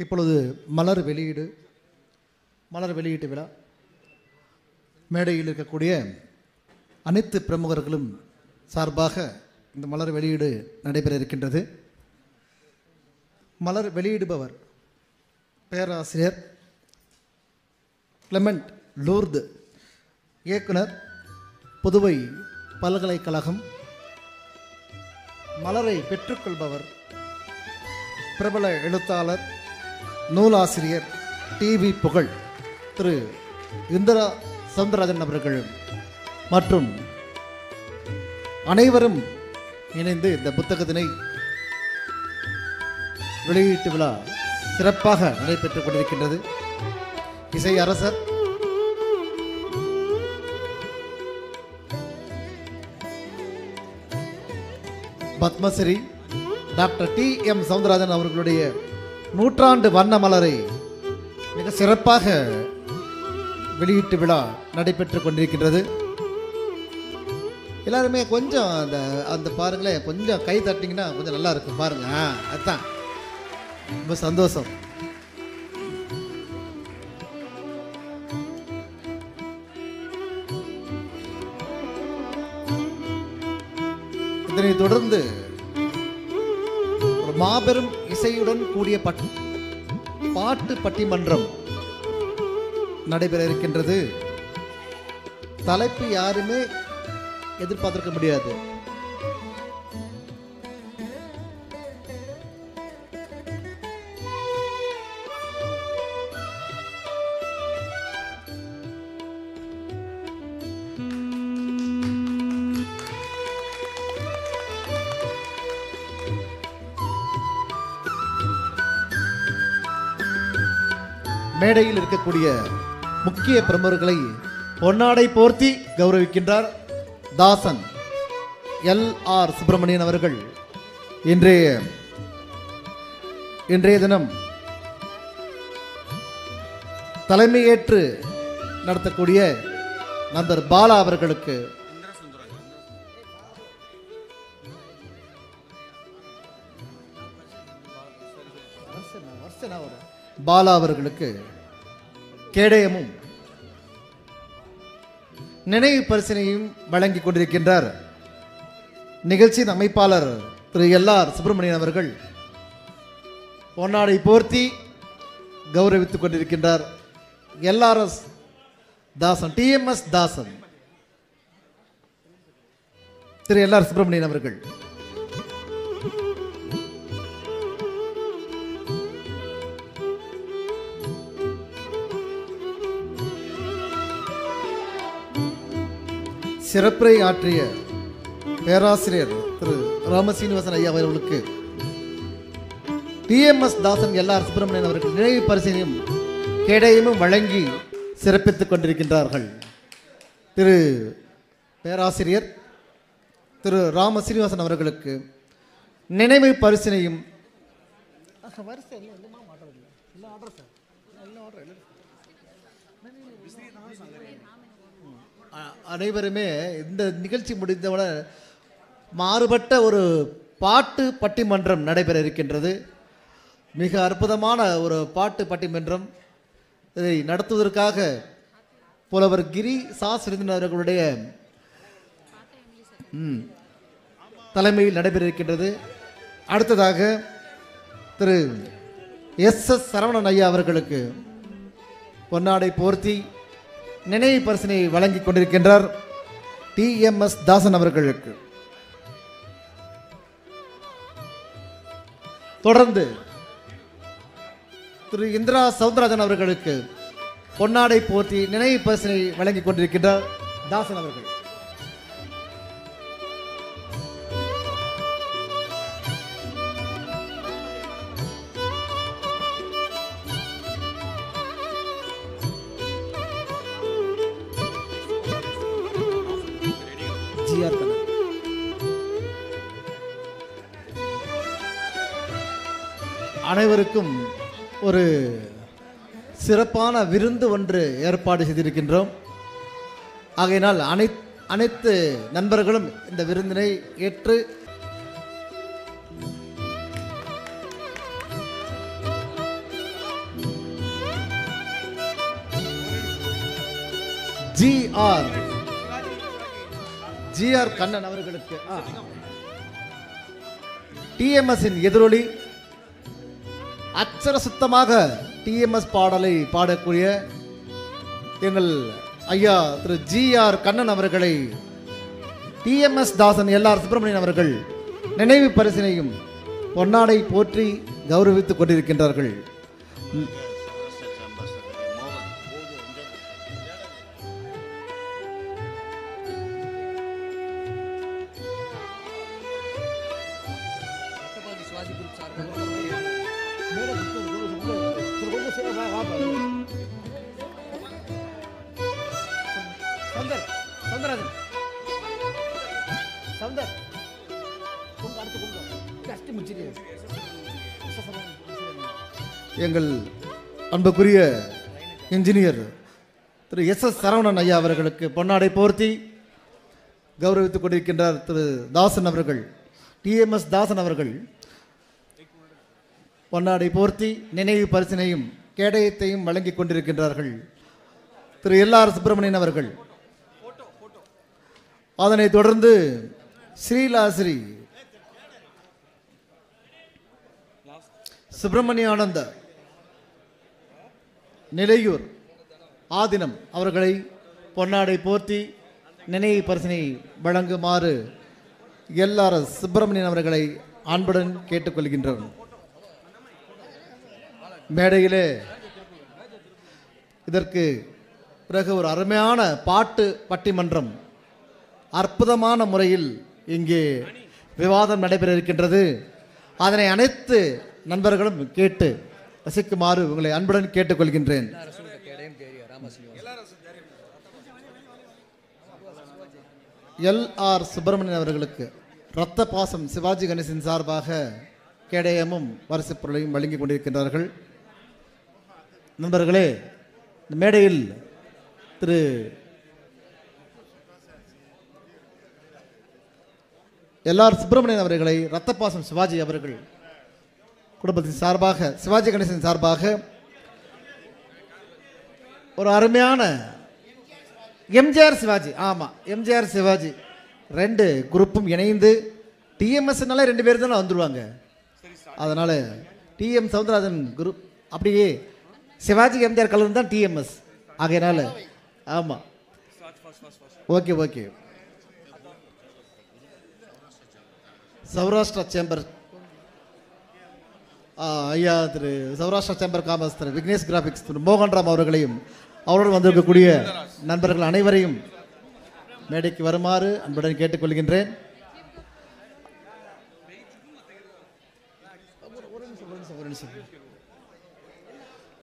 இப்பொழுது மலர் வெளியீட்டு விழா. மேடையில் இருக்கக்கூடிய அனைத்து பிரமுகர்களும் சார்பாக இந்த மலர் வெளியீடு நடைபெற இருக்கின்றது. மலர் வெளியிடுபவர் பேராசிரியர் கிளமெண்ட் லூர்து, இயக்குனர், புதுவை பல்கலைக்கழகம். மலரை பெற்றுக்கொள்பவர் பிரபல எழுத்தாளர், நூலாசிரியர், டிவி புகழ் திரு இந்திரா சவுந்தரராஜன் அவர்கள் மற்றும் அனைவரும் இணைந்து இந்த புத்தகத்தினை வெளியீட்டு விழா சிறப்பாக நடைபெற்றுக் கொண்டிருக்கின்றது. இசை அரசர் பத்மஸ்ரீ டாக்டர் டி.எம். சவுந்தரராஜன் அவர்களுடைய நூற்றாண்டு வண்ண மலரை மிக சிறப்பாக வெளியீட்டு விழா நடைபெற்றுக் கொண்டிருக்கின்றது. எல்லாருமே கொஞ்சம் அந்த பாருங்களேன், கொஞ்சம் கை தட்டிங்கன்னா கொஞ்சம் நல்லா இருக்கும் பாருங்க. அதுதான் ரொம்ப சந்தோஷம். இதனை தொடர்ந்து ஒரு மாபெரும் இசையுடன் கூடிய பாட்டு பட்டிமன்றம் நடைபெற இருக்கின்றது. தலைப்பு யாருமே எதிர்பார்த்திருக்க முடியாது. மேடையில் இருக்கக்கூடிய முக்கிய பிரமுகர்களை பொன்னாடை போர்த்தி கௌரவிக்கின்றார் தாசன் எல்.ஆர். சுப்பிரமணியன் அவர்கள். இன்றைய தினம் தலைமையேற்று நடத்தக்கூடிய நண்பர் பாலா அவர்களுக்கு, பாலா அவர்களுக்கு கேடயமும் நினைவு பரிசினையும் வழங்கி கொண்டிருக்கின்றார். நிகழ்ச்சியின் அமைப்பாளர் திரு எல்.ஆர். சுப்பிரமணியன் அவர்கள் பொன்னாடை போர்த்தி கௌரவித்துக் கொண்டிருக்கின்றார். எல்.ஆர்.எஸ். தாசன், டி.எம்.எஸ். தாசன் திரு எல்.ஆர். சுப்பிரமணியன் அவர்கள். சிறப்புரை ஆற்றிய பேராசிரியர் திரு ராமசீனிவாசன் ஐயா அவர்களுக்கு டி.எம்.எஸ். தாசன், எல்.ஆர். சுப்பிரமணியன் அவர்கள் நினைவு பரிசினையும் கேடயமும் வழங்கி சிறப்பித்துக் கொண்டிருக்கின்றார்கள். திரு பேராசிரியர் திரு ராமசீனிவாசன் அவர்களுக்கு நினைவு பரிசினையும் அனைவருமே இந்த நிகழ்ச்சி முடிந்தவுடன் மாறுபட்ட ஒரு பாட்டு பட்டிமன்றம் நடைபெற இருக்கின்றது. மிக அற்புதமான ஒரு பாட்டு பட்டிமன்றம். இதை நடத்துவதற்காக புலவர் கிரி சாஸ்திரன் அவர்களுடைய தலைமையில் நடைபெற இருக்கின்றது. அடுத்ததாக திரு எஸ்.எஸ். சரவணன் ஐயா அவர்களுக்கு பொன்னாடை போர்த்தி நினைவு பரிசினை வழங்கி கொண்டிருக்கின்றார். டி.எம்.எஸ். தாசன் அவர்களுக்கு தொடர்ந்து திரு இந்திரா சவுந்தரராஜன் அவர்களுக்கு பொன்னாடை போர்த்தி நினைவு பரிசினை வழங்கி கொண்டிருக்கின்றார் தாசன் அவர்கள். அனைவருக்கும் ஒரு சிறப்பான விருந்து ஒன்று ஏற்பாடு செய்திருக்கின்றோம். ஆகையினால் அனைத்து நண்பர்களும் இந்த விருந்தினை ஏற்று GR கண்ணன் அவர்களுக்கு TMS இன் எதிரொலி அச்சர சுத்தமாக TMS பாடலை பாடக்கூடிய எங்கள் ஐயா திரு GR கண்ணன் அவர்களை TMS தாசன் LR சுப்பிரமணியன் அவர்கள் நினைவு பரிசினையும் பொன்னாடை போற்றி கௌரவித்துக் கொண்டிருக்கின்றார்கள். எங்கள் அன்புக்குரிய இன்ஜினியர் திரு SS சரவணன் ஐயா அவர்களுக்கு பொன்னாடை போர்த்தி கௌரவித்துக் கொண்டிருக்கின்றார். திரு தாசன் அவர்கள் TMS தாசன் அவர்கள் பொன்னாடை போர்த்தி நினைவு பரிசினையும் கேடயத்தையும் வழங்கிக் கொண்டிருக்கின்றார்கள். திரு LR சுப்பிரமணியன் அவர்கள் அதனைத் தொடர்ந்து ஸ்ரீலாஸ்ரீ சுப்பிரமணியானந்த நிலையூர் ஆதினம் அவர்களை பொன்னாடை போர்த்தி நினைவு பரிசினை வழங்குமாறு LR சுப்பிரமணியன் அவர்களை அன்புடன் கேட்டுக்கொள்கின்றோம். மேடையிலே இதற்கு பிறகு ஒரு அருமையான பாட்டு பட்டிமன்றம் அற்புதமான முறையில் இங்கே விவாதம் நடைபெற இருக்கின்றது. அதனை அனைத்து நண்பர்களும் கேட்டு ரசிக்குமாறு உங்களை அன்புடன் கேட்டுக்கொள்கின்றேன். LR சுப்பிரமணியன் அவர்களுக்கு இரத்த பாசம் சிவாஜி கணேசன் சார்பாக கேடயமும் பரிசு பொருளையும் வழங்கி கொண்டிருக்கின்றார்கள். நண்பர்களே, இந்த மேடையில் திரு LR சுப்பிரமணியன் அவர்களை ரத்தப்பாசம் சிவாஜி அவர்கள் குடும்பத்தின் சார்பாக சிவாஜி கணேசன் சார்பாக ஒரு அருமையான MGR சிவாஜி, ஆமாம் MGR சிவாஜி ரெண்டு குரூப்பும் இணைந்து TMSனால ரெண்டு பேர் தானே வந்துடுவாங்க. அதனால் TM சவுந்தரராஜன் குரூப் அப்படியே சிவாஜி MGR கலந்து தான் TMS ஆகையினால ஆமாம். Okay okay. சௌராஷ்டிரா சேம்பர் ஐயா Thiru Saurashtra chamber commerce Thiru Vignesh graphics Thiru Mohanram அவர்களையும் அவருடன் வந்திருக்கக்கூடிய நண்பர்கள் அனைவரையும் மேடைக்கு வருமாறு அன்புடன் கேட்டுக்கொள்கின்றேன். ஒரு நிமிஷம்